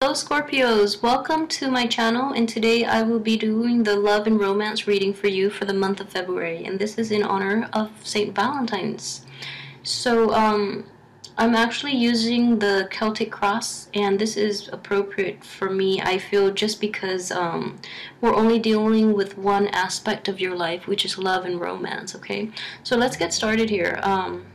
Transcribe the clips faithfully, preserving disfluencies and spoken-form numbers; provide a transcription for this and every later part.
Hello Scorpios, welcome to my channel, and today I will be doing the love and romance reading for you for the month of February, and this is in honor of Saint Valentine's. So um, I'm actually using the Celtic cross, and this is appropriate for me, I feel, just because um, we're only dealing with one aspect of your life, which is love and romance, okay? So let's get started here. Um,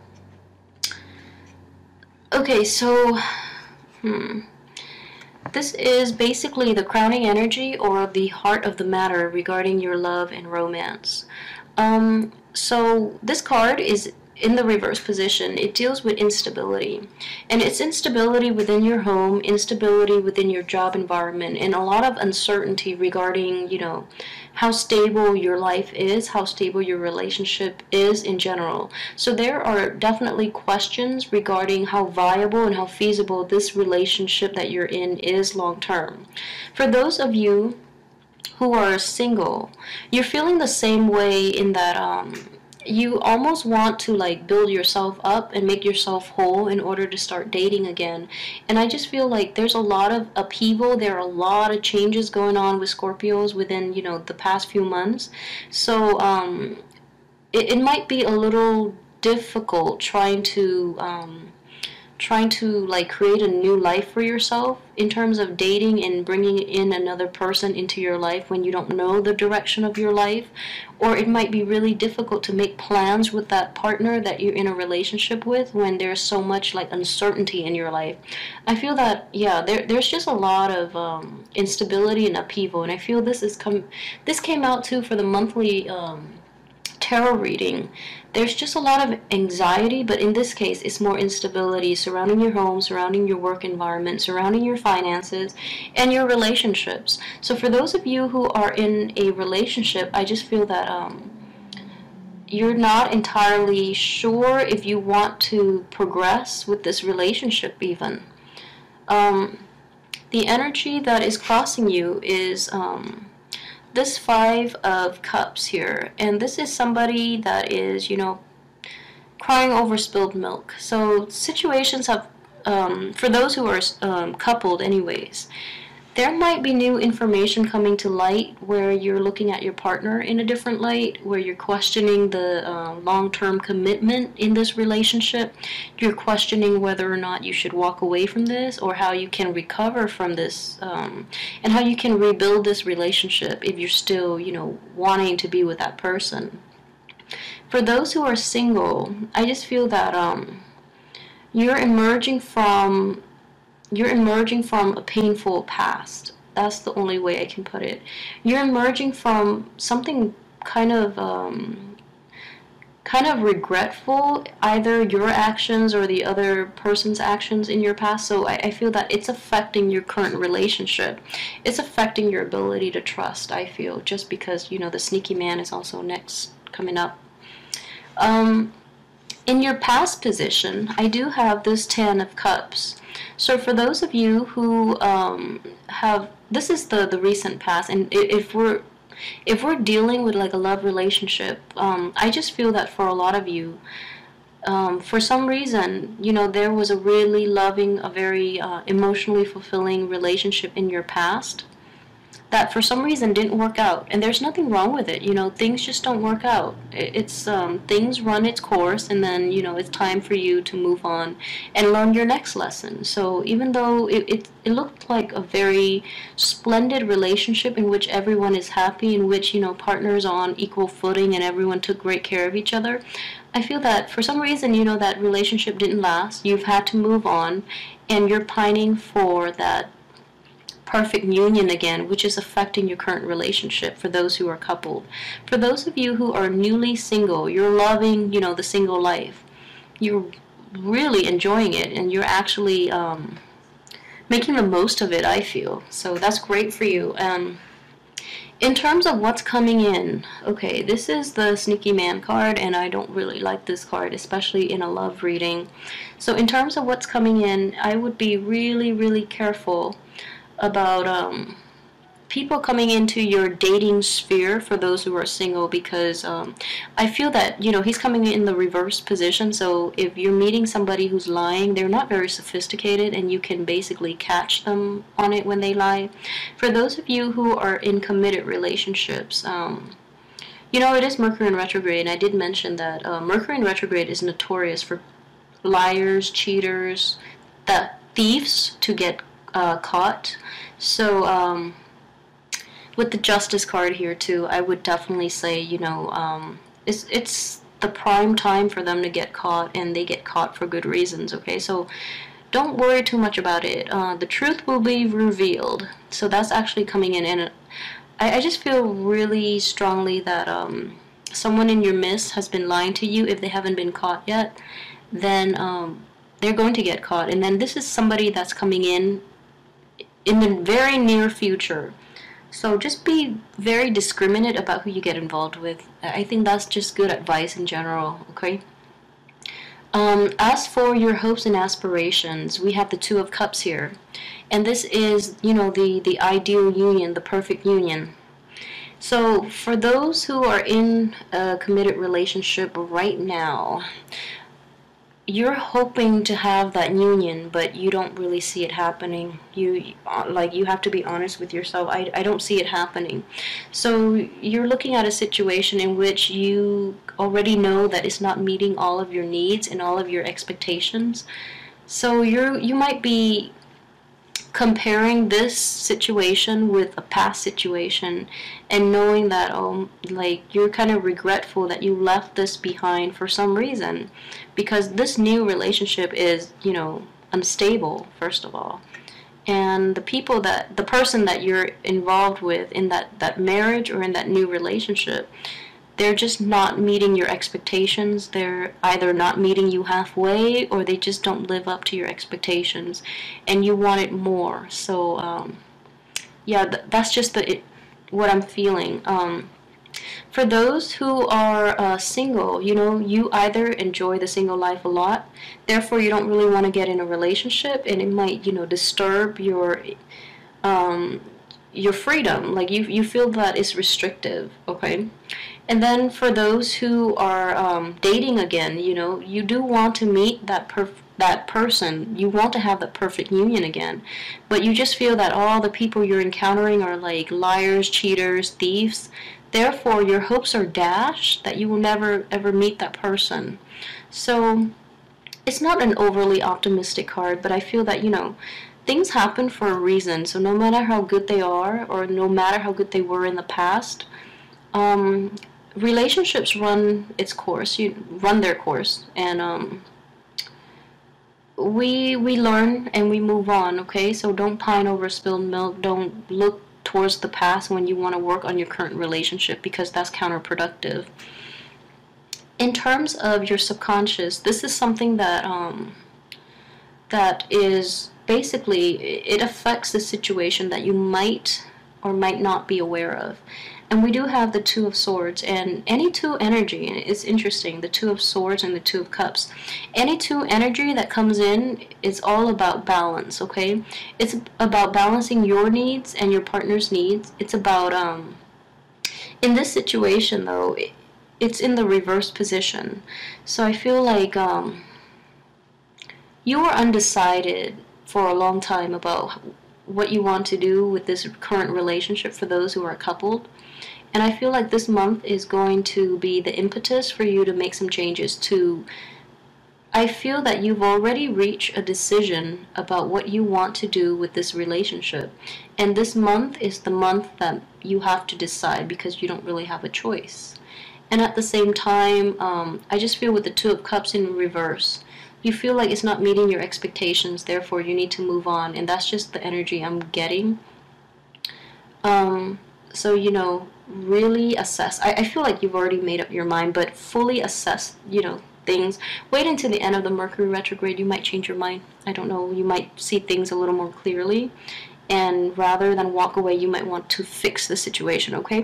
okay, so, hmm... This is basically the crowning energy or the heart of the matter regarding your love and romance. Um, so this card is in the reverse position. It deals with instability. And it's instability within your home, instability within your job environment, and a lot of uncertainty regarding, you know, how stable your life is, how stable your relationship is in general. So there are definitely questions regarding how viable and how feasible this relationship that you're in is long term. For those of you who are single, you're feeling the same way in that um, you almost want to like build yourself up and make yourself whole in order to start dating again. And I just feel like there's a lot of upheaval, there are a lot of changes going on with Scorpios within, you know, the past few months. So um, it, it might be a little difficult trying to um, trying to like create a new life for yourself in terms of dating and bringing in another person into your life when you don't know the direction of your life. Or it might be really difficult to make plans with that partner that you're in a relationship with when there's so much like uncertainty in your life. I feel that, yeah, there, there's just a lot of um, instability and upheaval, and I feel this is come this came out too for the monthly um, tarot reading. There's just a lot of anxiety, but in this case it's more instability surrounding your home, surrounding your work environment, surrounding your finances and your relationships. So for those of you who are in a relationship, I just feel that um, you're not entirely sure if you want to progress with this relationship even. Um, the energy that is crossing you is um, this Five of Cups here, and this is somebody that is, you know, crying over spilled milk. So situations have, um, for those who are um, coupled anyways, there might be new information coming to light where you're looking at your partner in a different light, where you're questioning the uh, long-term commitment in this relationship. You're questioning whether or not you should walk away from this, or how you can recover from this, um, and how you can rebuild this relationship if you're still, you know, wanting to be with that person. For those who are single, I just feel that um, you're emerging from You're emerging from a painful past. That's the only way I can put it. You're emerging from something kind of um, kind of regretful, either your actions or the other person's actions in your past. So I, I feel that it's affecting your current relationship. It's affecting your ability to trust, I feel, just because, you know, the sneaky man is also next coming up. Um, in your past position, I do have this Ten of Cups. So for those of you who um, have, this is the, the recent past, and if we're if we're dealing with like a love relationship, um, I just feel that for a lot of you, um, for some reason, you know, there was a really loving, a very uh, emotionally fulfilling relationship in your past that for some reason didn't work out, and there's nothing wrong with it. You know, things just don't work out. It's um, things run its course, and then, you know, it's time for you to move on and learn your next lesson. So even though it, it, it looked like a very splendid relationship in which everyone is happy, in which, you know, partners are on equal footing and everyone took great care of each other, I feel that for some reason, you know, that relationship didn't last. You've had to move on, and you're pining for that perfect union again, which is affecting your current relationship for those who are coupled. For those of you who are newly single, you're loving, you know, the single life. You're really enjoying it, and you're actually um, making the most of it, I feel. So that's great for you. Um, in terms of what's coming in, okay, this is the Sneaky Man card, and I don't really like this card, especially in a love reading. So in terms of what's coming in, I would be really, really careful about um, people coming into your dating sphere for those who are single, because um, I feel that, you know, he's coming in the reverse position. So if you're meeting somebody who's lying, they're not very sophisticated and you can basically catch them on it when they lie. For those of you who are in committed relationships, um, you know, it is Mercury in retrograde, and I did mention that uh, Mercury in retrograde is notorious for liars, cheaters, the thieves to get uh, caught. So, um, with the Justice card here too, I would definitely say, you know, um, it's it's the prime time for them to get caught, and they get caught for good reasons. Okay, so don't worry too much about it. Uh, the truth will be revealed. So that's actually coming in, and I, I just feel really strongly that um, someone in your midst has been lying to you. If they haven't been caught yet, then um, they're going to get caught, and then this is somebody that's coming in in the very near future. So just be very discriminate about who you get involved with. I think that's just good advice in general, okay? Um, as for your hopes and aspirations, we have the Two of Cups here. And this is, you know, the, the ideal union, the perfect union. So for those who are in a committed relationship right now, you're hoping to have that union, but you don't really see it happening. You like you have to be honest with yourself. I, I don't see it happening. So you're looking at a situation in which you already know that it's not meeting all of your needs and all of your expectations. So you're you might be comparing this situation with a past situation and knowing that, oh, like, you're kind of regretful that you left this behind for some reason, because this new relationship is, you know, unstable, first of all. And the people that, the person that you're involved with in that, that marriage or in that new relationship, they're just not meeting your expectations. They're either not meeting you halfway, or they just don't live up to your expectations, and you want it more. So, um, yeah, th that's just the it, what I'm feeling. Um, for those who are uh, single, you know, you either enjoy the single life a lot, therefore you don't really want to get in a relationship, and it might, you know, disturb your um, your freedom. Like, you you feel that it's restrictive, okay? And then for those who are um, dating again, you know, you do want to meet that perf that person. You want to have that perfect union again. But you just feel that all the people you're encountering are like liars, cheaters, thieves. Therefore, your hopes are dashed that you will never ever meet that person. So it's not an overly optimistic card, but I feel that, you know, things happen for a reason. So no matter how good they are, or no matter how good they were in the past, um, relationships run its course. You run their course, and um, we we learn and we move on. Okay, so don't pine over spilled milk. Don't look towards the past when you want to work on your current relationship, because that's counterproductive. In terms of your subconscious, this is something that um, that is basically, it affects the situation that you might or might not be aware of. And we do have the Two of Swords, and any two energy, and it's interesting, the Two of Swords and the Two of Cups. Any two energy that comes in is all about balance, okay? It's about balancing your needs and your partner's needs. It's about, um, in this situation though, it, it's in the reverse position. So I feel like um, you are undecided for a long time about what you want to do with this current relationship, for those who are coupled. And I feel like this month is going to be the impetus for you to make some changes to, I feel that you've already reached a decision about what you want to do with this relationship. And this month is the month that you have to decide, because you don't really have a choice. And at the same time, um, I just feel with the Two of Cups in reverse, you feel like it's not meeting your expectations, therefore you need to move on. And that's just the energy I'm getting. Um, so, you know, really assess. I, I feel like you've already made up your mind, but fully assess, you know, things. Wait until the end of the Mercury retrograde. You might change your mind. I don't know. You might see things a little more clearly. And rather than walk away, you might want to fix the situation, okay?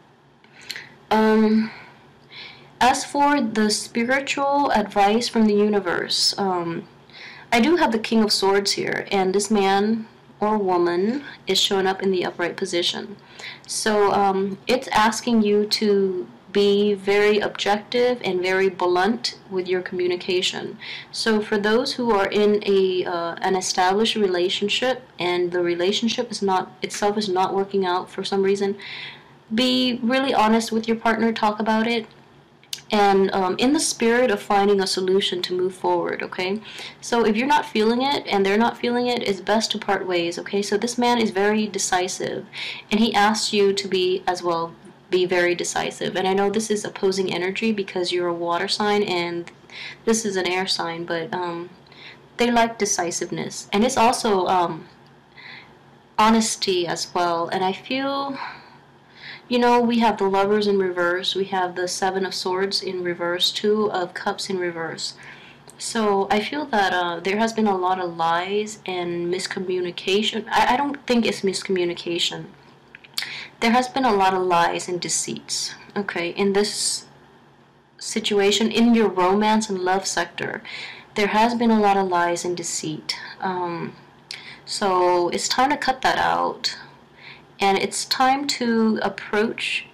Um, as for the spiritual advice from the universe, um, I do have the King of Swords here. And this man, or woman is showing up in the upright position. So um, it's asking you to be very objective and very blunt with your communication. So for those who are in a uh, an established relationship and the relationship is not itself is not working out for some reason, be really honest with your partner, talk about it, and um, in the spirit of finding a solution to move forward, okay? So if you're not feeling it and they're not feeling it, it's best to part ways, okay? So this man is very decisive, and he asks you to be as well, be very decisive. And I know this is opposing energy because you're a water sign and this is an air sign, but um, they like decisiveness. And it's also um, honesty as well. And I feel... You know, we have the Lovers in reverse, we have the Seven of Swords in reverse, Two of Cups in reverse. So I feel that uh, there has been a lot of lies and miscommunication. I, I don't think it's miscommunication. There has been a lot of lies and deceits, okay, in this situation, in your romance and love sector. There has been a lot of lies and deceit. Um, so it's time to cut that out. And it's time to approach,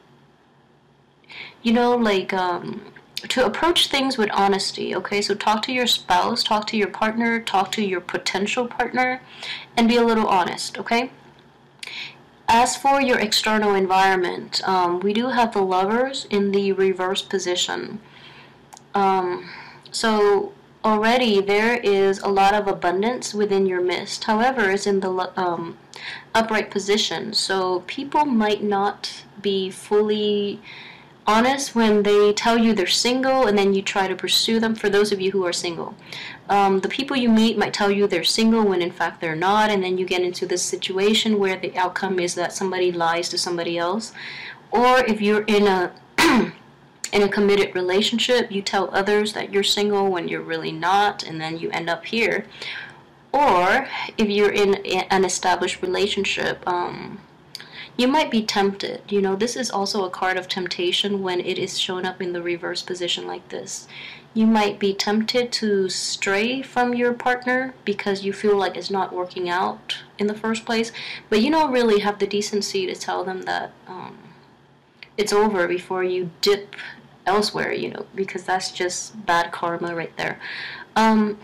you know, like, um, to approach things with honesty, okay? So talk to your spouse, talk to your partner, talk to your potential partner, and be a little honest, okay? As for your external environment, um, we do have the Lovers in the reverse position. Um, so already there is a lot of abundance within your midst. However, it's in the um, upright position. So people might not be fully honest when they tell you they're single and then you try to pursue them. For those of you who are single, um, the people you meet might tell you they're single when in fact they're not, and then you get into this situation where the outcome is that somebody lies to somebody else. Or if you're in a in a committed relationship, you tell others that you're single when you're really not, and then you end up here. Or if you're in an established relationship, um, you might be tempted. You know, this is also a card of temptation when it is shown up in the reverse position like this. You might be tempted to stray from your partner because you feel like it's not working out in the first place, but you don't really have the decency to tell them that um, it's over before you dip elsewhere, you know, because that's just bad karma right there. Um,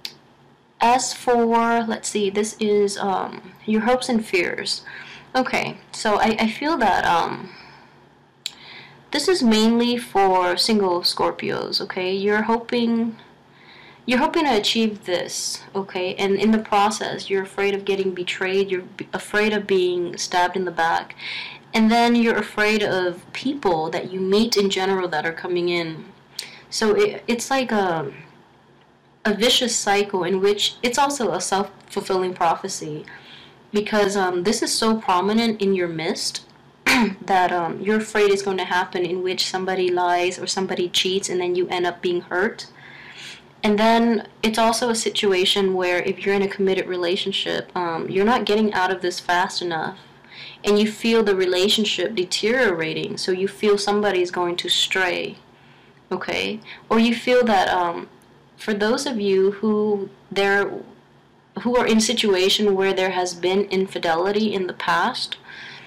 As for, let's see, this is um, your hopes and fears. Okay, so I, I feel that um, this is mainly for single Scorpios, okay? You're hoping, you're hoping to achieve this, okay? And in the process, you're afraid of getting betrayed, you're afraid of being stabbed in the back, and then you're afraid of people that you meet in general that are coming in. So it, it's like a... a vicious cycle in which it's also a self-fulfilling prophecy, because um, this is so prominent in your midst that um, you're afraid it's going to happen, in which somebody lies or somebody cheats and then you end up being hurt. And then it's also a situation where if you're in a committed relationship, um, you're not getting out of this fast enough, and you feel the relationship deteriorating, so you feel somebody's going to stray, okay? Or you feel that um, for those of you who there who are in a situation where there has been infidelity in the past,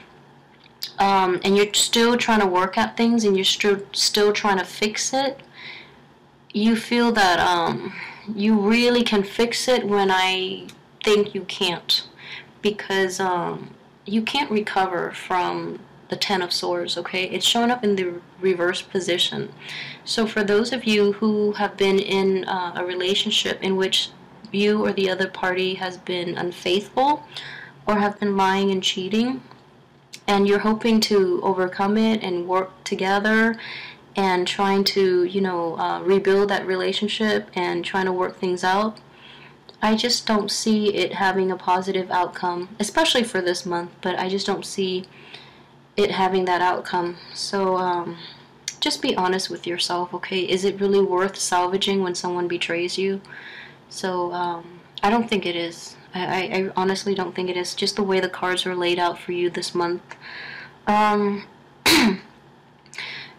um, and you're still trying to work at things and you're still still trying to fix it, you feel that um, you really can fix it when I think you can't, because um, you can't recover from the Ten of Swords, okay? It's showing up in the reverse position. So for those of you who have been in uh, a relationship in which you or the other party has been unfaithful or have been lying and cheating, and you're hoping to overcome it and work together and trying to, you know, uh, rebuild that relationship and trying to work things out, I just don't see it having a positive outcome, especially for this month, but I just don't see it having that outcome. So um, just be honest with yourself, okay? Is it really worth salvaging when someone betrays you? So um, I don't think it is. I, I honestly don't think it is, just the way the cards are laid out for you this month. Um,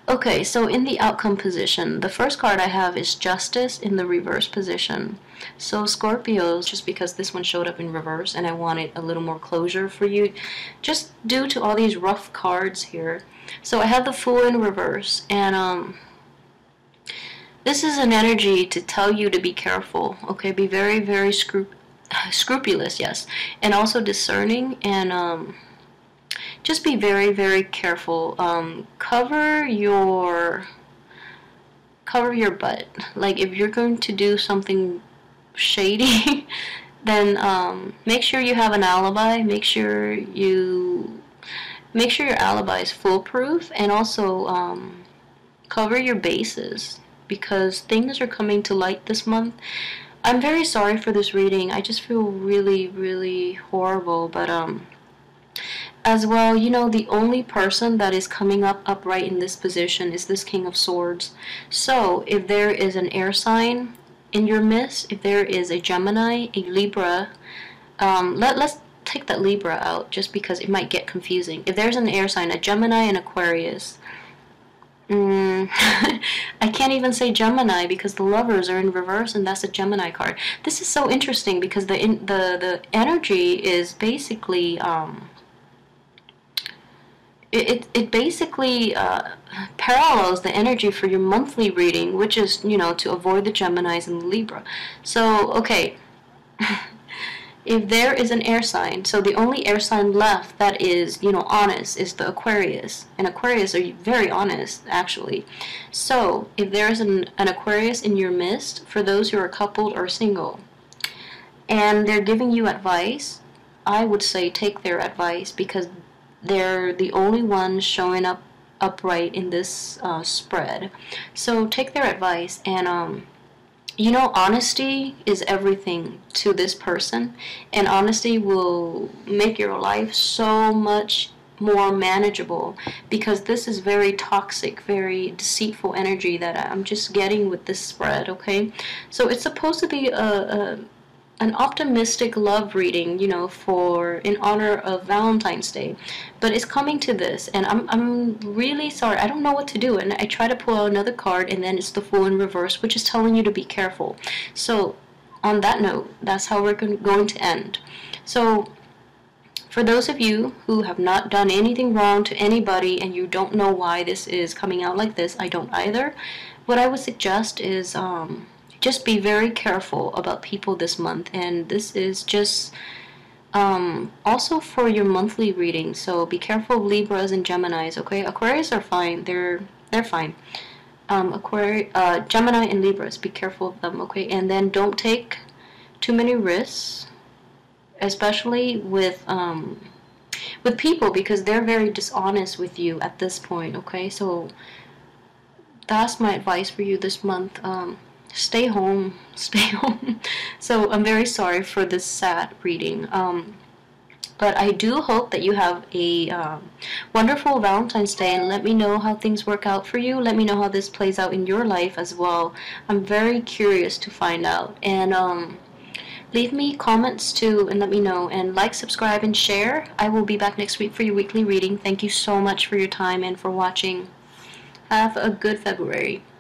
Okay, so in the outcome position, the first card I have is Justice in the reverse position. So Scorpios, just because this one showed up in reverse and I wanted a little more closure for you, just due to all these rough cards here. So I have the Fool in reverse, and um, this is an energy to tell you to be careful, okay? Be very, very scrup scrupulous, yes, and also discerning, and um, just be very, very careful. Um, cover your cover your butt. Like if you're going to do something shady, then um, make sure you have an alibi. Make sure you make sure your alibi is foolproof, and also um, cover your bases, because things are coming to light this month. I'm very sorry for this reading. I just feel really, really horrible, but um. As well, you know, the only person that is coming up upright in this position is this King of Swords. So, if there is an air sign in your midst, if there is a Gemini, a Libra, um, let, let's take that Libra out just because it might get confusing. If there's an air sign, a Gemini and Aquarius, mm, I can't even say Gemini because the lovers are in reverse and that's a Gemini card. This is so interesting because the, in, the, the energy is basically... Um, It, it basically uh, parallels the energy for your monthly reading, which is, you know, to avoid the Geminis and the Libra. So, okay, if there is an air sign, so the only air sign left that is, you know, honest is the Aquarius. And Aquarius are very honest, actually. So, if there is an, an Aquarius in your midst, for those who are coupled or single, and they're giving you advice, I would say take their advice, because they're the only ones showing up upright in this uh, spread. So take their advice, and um, you know, honesty is everything to this person, and honesty will make your life so much more manageable, because this is very toxic, very deceitful energy that I'm just getting with this spread, okay? So it's supposed to be a, a an optimistic love reading, you know, for in honor of Valentine's Day, but it's coming to this, and I'm I'm really sorry. I don't know what to do, and I try to pull out another card, and then it's the Fool in reverse, which is telling you to be careful. So, on that note, that's how we're going to end. So, for those of you who have not done anything wrong to anybody, and you don't know why this is coming out like this, I don't either. What I would suggest is um. just be very careful about people this month, and this is just um, also for your monthly reading. So be careful of Libras and Geminis, okay? Aquarius are fine; they're they're fine. Um, Aquarius, uh, Gemini and Libras, be careful of them, okay? And then don't take too many risks, especially with um, with people, because they're very dishonest with you at this point, okay? So that's my advice for you this month. Um, Stay home, stay home. So I'm very sorry for this sad reading. Um, but I do hope that you have a um, wonderful Valentine's Day, and let me know how things work out for you. Let me know how this plays out in your life as well. I'm very curious to find out. And um, leave me comments too, and let me know. And like, subscribe, and share. I will be back next week for your weekly reading. Thank you so much for your time and for watching. Have a good February.